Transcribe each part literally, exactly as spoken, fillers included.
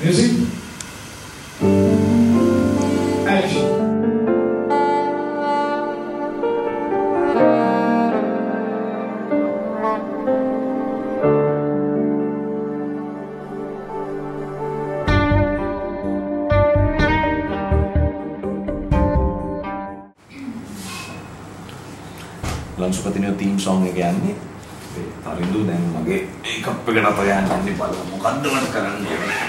Music. Action. ලංසුපතිනියෝ theme song එක යන්නේ. ඒ තරිඳු දැන් මගේ මේකප් එකට අත යන්නේ බලමු මොකද්ද මට කරන්න කියලා.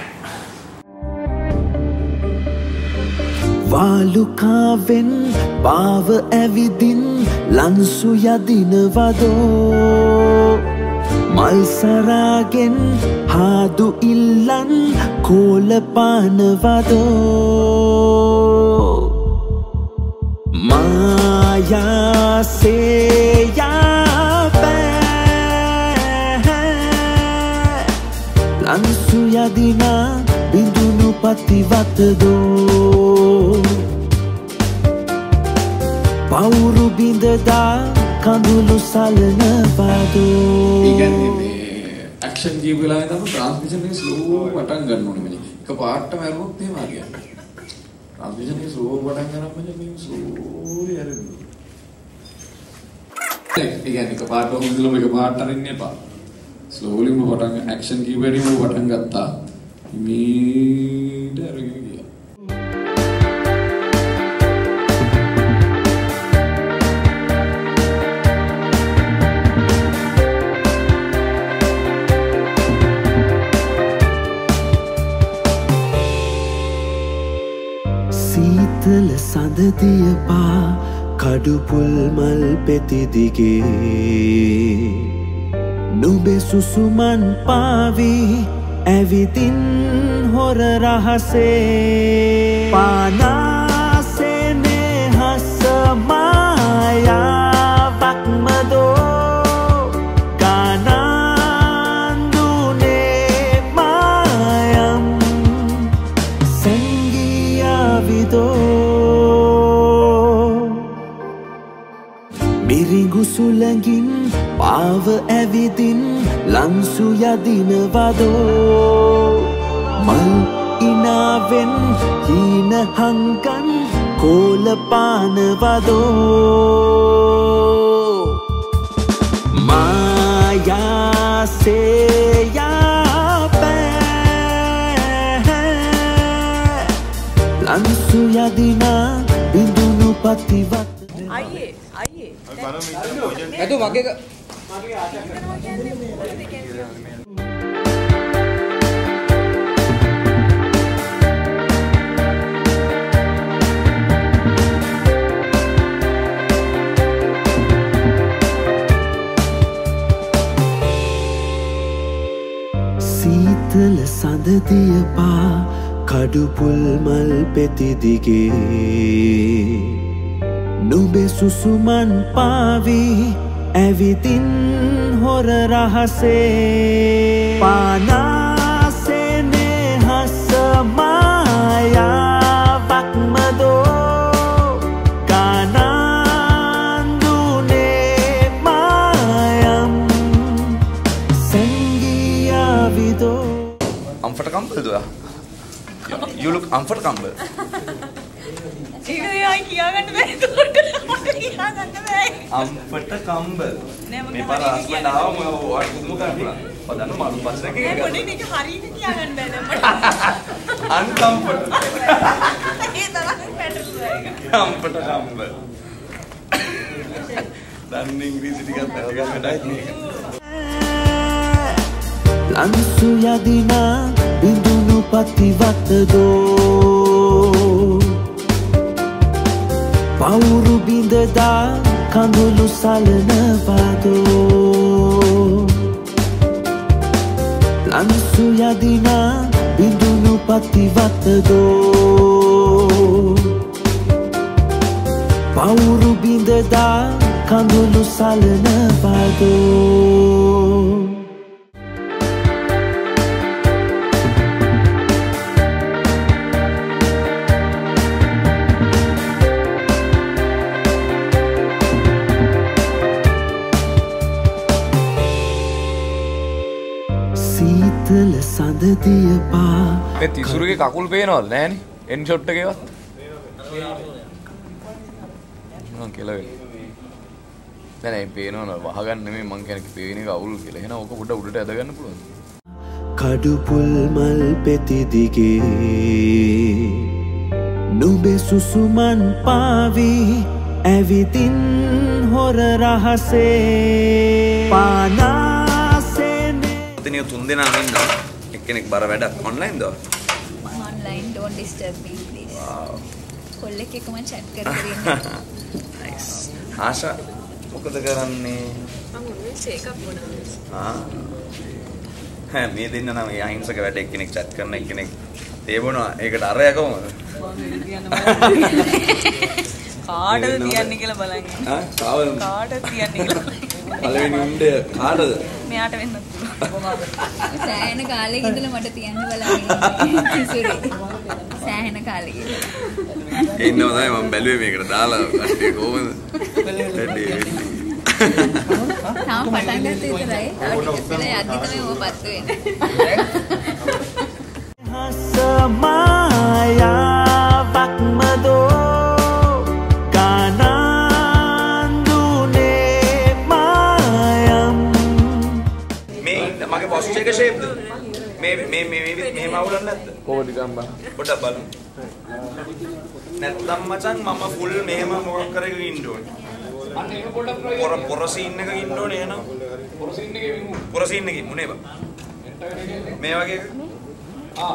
වාලුකාවෙන් පාව ඇවිදින් ලංසු යදිනවදෝ මල් සරාගෙන් හාදු ඉල්ලන් කෝල පානවදෝ මායා සේයා බෑ ලංසු යදිනා බිඳුණු පතිවතදෝ පවුරු බිඳදා කඳුළු සලනවදෝ. ඒ කියන්නේ මේ ඇක්ෂන් ජීව වෙලාවේ තමයි ට්‍රාන්ස්මිෂන් එක ස්ලෝ පටන් ගන්න ඕනේ මෙලි. එක පාටම හැරුවොත් එහෙම හරියන්නේ. ට්‍රාන්ස්මිෂන් එක ස්ලෝ පටන් ගන්නම මේ ස්ලෝලි හැරෙන්නේ. ඒ කියන්නේ එක පාටම හොඳලම එක පාට අරින්න එපා. ස්ලෝලිම පටන් ඇක්ෂන් ජීව වෙරීම පටන් ගත්තා. මේ දරගෙන ගියා. සීතල සඳදිය පා කඩුපුල් මල් පෙති දිගේ නුඹේ සුසුමන් පාවි ඇවිදින් හොර රහසේ පානාසෙනේ හස මායාවක් මදෝ ගානන්දුනේ මායම් සංගියාවිදෝ මිරිඟු සුළඟින් පාව ඇවිදින් ලංසු යදිනවදෝ මල් ඉනාවෙන් හීන හංගන් කෝල පානවදෝ මායා සේයා බෑ ලංසු යදිනා බිඳුණු පතිවත් අයියේ අයියේ ඇතු මගේ සීතල සඳදිය පා කඩුපුල් මල් පෙති දිගේ නුඹේ සුසුමන් පාවි ඇවිදින් හොර රහසේ පානාසෙනේ හස මායාවක් මදෝ ගානන්දුනේ මායම් සංගියාවිදෝ. Uncomfortable do you look uncomfortable? ඒක කියාගන්න බැරි දුරට මට කියාගන්න බැහැ. uncomfortable. නෑ මම මේ පාර හස්බන්ඩ් ආවම ඔය පුදුම කරපුවා. පදන්න මාළු පස්සේ එකේ. නෑ පොඩි නික හරියට කියාගන්න බෑ දැන් මට. uncomfortable. ඒ තරම් පැටලුවා ඒක. uncomfortable. දැන් ඉංග්‍රීසි ටිකක් අහගන්න වැඩයි මේක. ලංසු යදිනා බිඳුණු පතිවතදෝ පවුරු බිඳදා කඳුළු සලනවදෝ ලංසු යදිනා බිඳුණු පතිවතදෝ පවුරු බිඳදා කඳුළු සලනවදෝ. සීතල සඳ සඳදිය පා මේ තිසුරුගේ කකුල් පේනවද නෑනේ එන් ෂොට් එකේවත් මම කියලා වෙයි නෑ නෑ පේනවද වහගන්න නෙමෙයි මං කියන්නේ පේන එක අවුල් කියලා එහෙනම් ඕක පොඩ උඩට ඇද ගන්න පුළුවන් කඩුපුල් මල් පෙති දිගේ නුඹේ සුසුමන් පාවි ඇවිදින් හොර රහසේ පානාසෙනේ ඔතනිය තුන් දෙනා ඉන්නවා එක්කෙනෙක් බර වැඩක් ඔන්ලයින් ද online don't disturb me please wow කොල්ලෙක් එක්ක මම chat කර කර ඉන්නේ nice ආශා මොකද කරන්නේ මම ඔන්නේ ෂේක් අප් වුණා ආ හැ මේ දෙන්න නම් මේ අහිංසක වැඩ එක්කෙනෙක් chat කරන එක්කෙනෙක් තේබුණා ඒකට අරය කොහොමද කාටද තියන්නේ කියලා බලන්න ආ කාවද කාටද තියන්නේ කියලා පළවෙනි උණ්ඩේ කාටද මෙයාට වෙන්නත් පුළුවන් සෑහෙන කාලෙක ඉඳලා මට තියන්න බලන්න ඉසුරේ සෑහෙන කාලෙක ඉඳලා ඒ ඉන්නව තමයි මම බැලුවේ මේකට දාලා කට්ටිය කොහොමද වැඩි තාම පටන් ගත්ත විතරයි තව ටිකක් වෙලා යද්දි තමයි ඔබ පත්තු වෙන්නේ හසමායාවක් මදෝ කානන්දුනේ මායම් මේ මගේ පොස්ට් එක ෂේප්ද මේ මේ මේ මේ මෙහෙම අවුලක් නැද්ද කොහොමද ගම්බා පොඩ්ඩක් බලමු නැත්නම් මචං මම ෆුල් මෙහෙම මොකක් කරගෙන ඉන්න ඕනේ අන්න ඒක පොඩ්ඩක් පොර පොර සීන් එකක ඉන්න ඕනේ එහෙනම් පොර සීන් එකේ විමු පොර සීන් එකේ මුනේ බා මේ වගේ එකක් ආ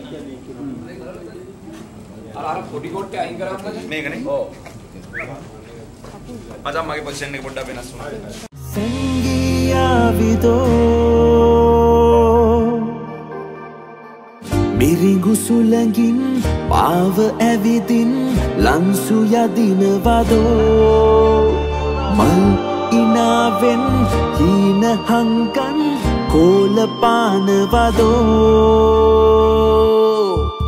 අර අර පොඩි කොට්ටේ අයින් කරාමද මේකනේ ඔව් මචං මගේ පොසිෂන් එක පොඩ්ඩක් වෙනස් වුණා සංගියා විදෝ මිරිඟු සුළඟින් පාව ඇවිදින් ලංසු යදින වදෝ මල් ඉනාවෙන් හීන හංකන් කෝල පාන වදෝ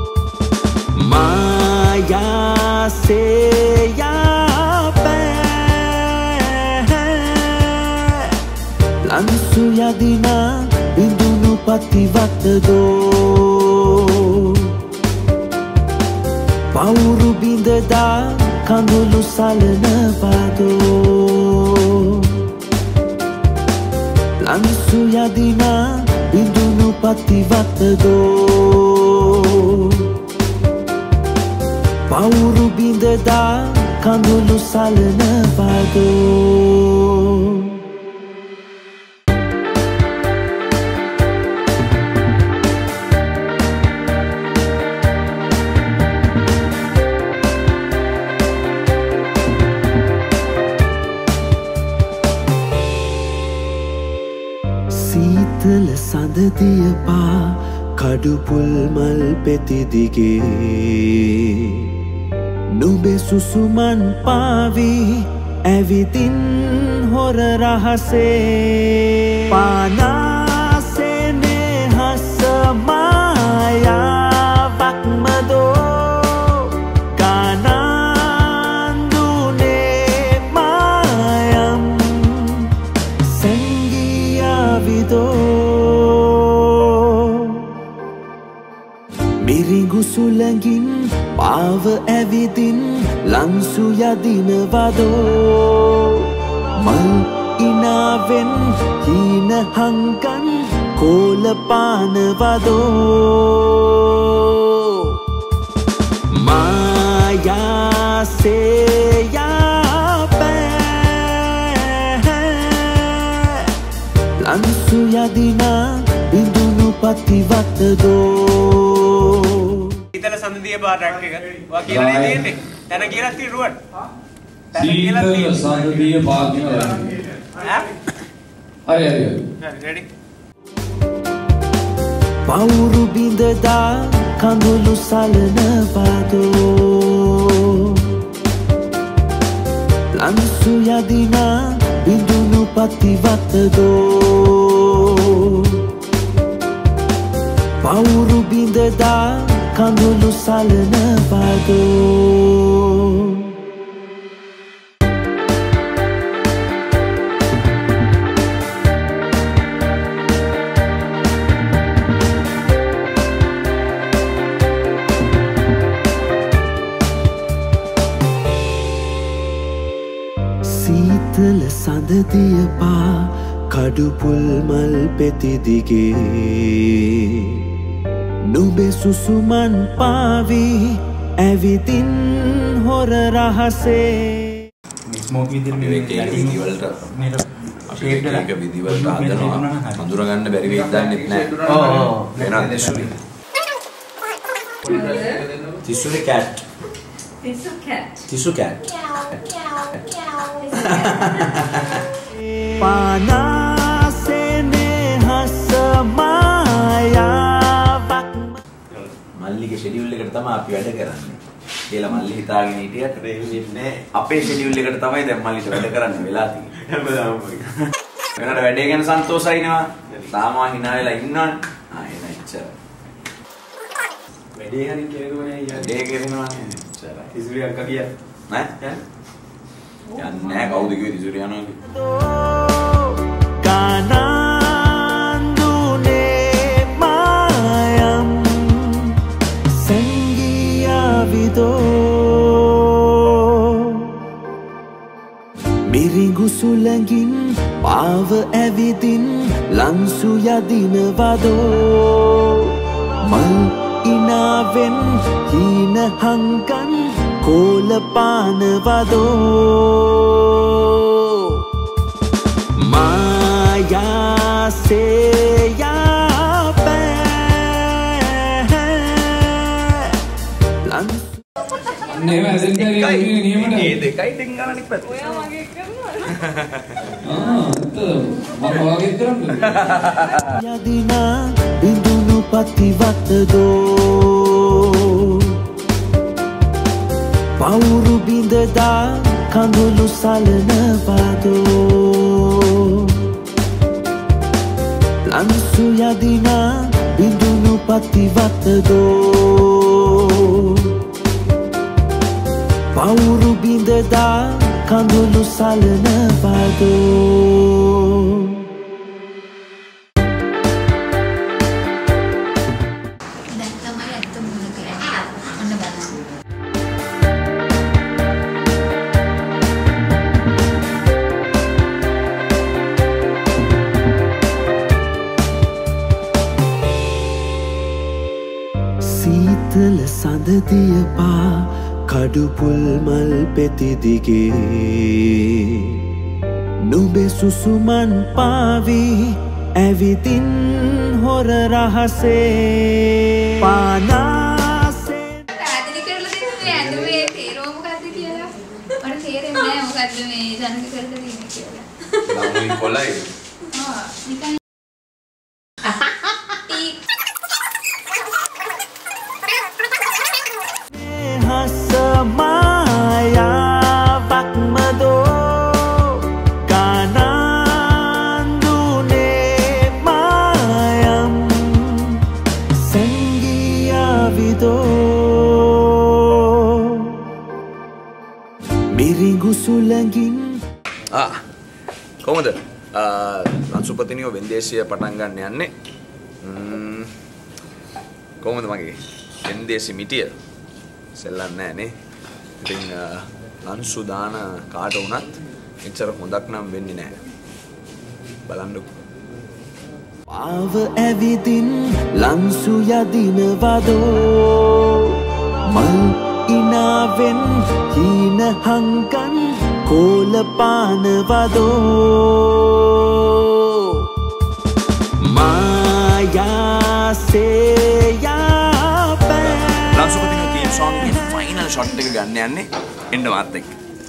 මායාසේයා පෑ ලංසු යදිනා බිඳුණු පතිවතදෝ පවුරු බිඳදා කඳුළු සලන වදෝ ලංසු යදිනා බිඳුණු පතිවතදෝ පවුරු බිඳදා කඳුළු සලන වදෝ සීතල සඳදිය පා කඩුපුල් මල් පෙති දිගේ නුඹේ සුසුමන් පාවි ඇවිදින් හොර රහසේ පානාසෙනේ හසමායාවක් මදෝ කානන්දුනේ මායම් සංගියා විදෝ මිරිඟු සුළඟින් පාව ඇවිදින් ලංසු යදින වදෝ මල් ඉනාවෙන් හීන හංකන් කෝල පාන වදෝ මායාසේයා පෑ ලංසු යදිනා බිඳුණු පතිවතදෝ සීතල සඳදිය බා ට්‍රැක් එක. ඔයා කියලා නේ තියෙන්නේ. දැන කියලා තිරුවට. සීතල සඳදිය බා කියලා. ඈ? හරි හරි. හරි රෙඩි. පවුරු බිඳදා කඳුළු සලන වදෝ ලංසු යදිනා බිඳුණු පතිවතදෝ පවුරු බිඳදා කඳුළු සලන වදෝ සීතල සඳදිය පා කඩුපුල් මල් පෙති දිගේ නුඹේ සුසුමන් පාවී ඇවිදින් හොර රහසේ ස්මෝක් විදිහට මේ ලැටින් වලට අපි එක විදිහවලට හදනවා හඳුනගන්න බැරි වෙයිද දන්නේ නැහැ. ඔව් ඔව් වෙනවා තිසුලි. තිසුලි කැට්. තිසු කැට්. තිසු කැට්. පානාසෙනේ හස මායාවක් මල්ලිගේ ෂෙඩියුල් එකට තමයි අපි වැඩ කරන්නේ. කියලා මල්ලි හිතාගෙන හිටියට රේවින්නේ අපේ ෂෙඩියුල් එකට තමයි දැන් මල්ලිට වැඩ කරන්න වෙලා තියෙන්නේ. හැමදාම වගේ. වෙනට වැඩේ ගැන සන්තෝෂයි නවා. තාමා hina වෙලා ඉන්නවනේ. ආ එන ඉච්චර. වැඩේ හරිය කෙරුවනේ යා. වැඩේ කෙරෙනවා නේ. ඉච්චරයි. ඉසුරි අක්කා කිය. නෑ? යන්නේ නෑ කවුද කිව්වේ ඉසුරි යනවා කිව්වේ. කානන්දුනේ මායම් මිරිඟු සුළඟින් පාව ඇවිදින් ලංසු යදිනවදෝ මල් ඉනාවෙන් හීන හංකන් කෝල පානවදෝ මායාසේයා පෑ නේ වැදෙන් කරේ නියමට මේ දෙකයි දෙන් ගන්න ඉපත්. ඔයා වගේ කරනවද? ආ මම වගේ කරන්නේ. යදිනා බිඳුණු පතිවතදෝ පවුරු බිඳදා කඳුළු සලනවදෝ ලංසු යදිනා බිඳුණු පතිවතදෝ පවුරු බිඳදා කඳුළු සලනවදෝ දැන් තමයි ඇත්ත මුල කියන්නේ. අන්න බලන්න. සීතල සඳදිය පා කඩුපුල් මල් පෙති දිගේ නුඹේ සුසුමන් පාවී ඇවිදින් හොර රහසේ පානාසේ පැහැදිලි කරලා දෙන්න මේ ඇඳුමේ තේරුම මොකද්ද කියලා. මට තේරෙන්නේ නැහැ මොකද්ද මේ ජනක කරලා තියෙන්නේ කියලා. ළමුයි කොලයි. ආ නිකන් හස මායාවක් මදෝ කානන්දුනේ මායම් සංගියාවිදෝ මිරිඟු සුළඟින් ආ කොහොමද? ලංසුපතිනියෝ වෙන්දේසිය පටන් ගන්න යන්නේ. කොහොමද මගේ වෙන්දේසි මිටිය? සෙල්ලන්නේ නැහැ නේ. ඉතින් ලංසු දාන කාට වුණත් එච්චර හොඳක් නම් වෙන්නේ නැහැ. බලන්නකෝ. පාව ඇවිදින් ලංසු යදිනවදෝ මල් ඉනාවෙන් හීන හංකන් කෝල පානවදෝ මායාසේයා පෑ ලංසුපතිනියෝ තීම් සෝන් එකේ ෆයිනල් ෂොට් එක ගන්න යන්නේ එන්න මාත් එක්ක.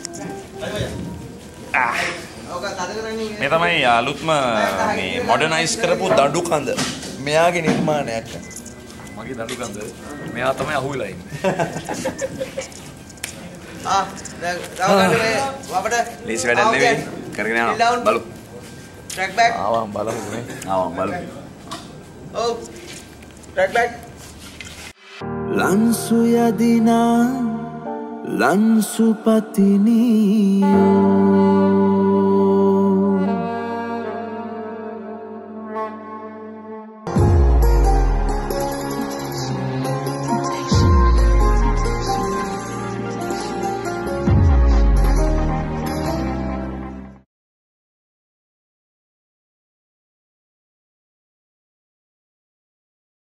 මේ තමයි අලුත්ම මේ මොඩර්නයිස් කරපු දඩු කඳ. මෙයාගේ නිර්මාණයක්. මගේ දඩු කඳ. මෙයා තමයි අහුවෙලා ඉන්නේ. ආ දැන් රවුගන්න මේ අපිට ලීසි වැඩක් නෙවෙයි. කරගෙන යනවා. බලමු. Track back. ආවම් බලමු නේ. ආවම් බලමු. ඔව්. Track back. ලංසු යදිනා ලංසුපතිනියෝ